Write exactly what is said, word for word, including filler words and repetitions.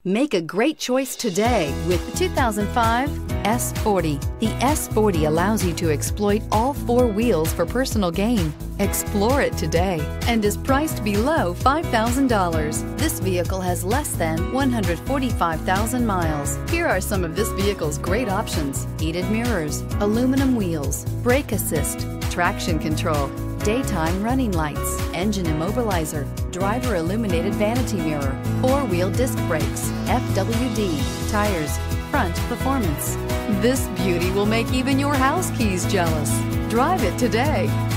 Make a great choice today with the two thousand five S forty. The S forty allows you to exploit all four wheels for personal gain. Explore it today and is priced below five thousand dollars. This vehicle has less than one hundred forty-five thousand miles. Here are some of this vehicle's great options: heated mirrors, aluminum wheels, brake assist, traction control, daytime running lights, engine immobilizer, driver illuminated vanity mirror, four-wheel disc brakes, F W D, tires, front performance. This beauty will make even your house keys jealous. Drive it today.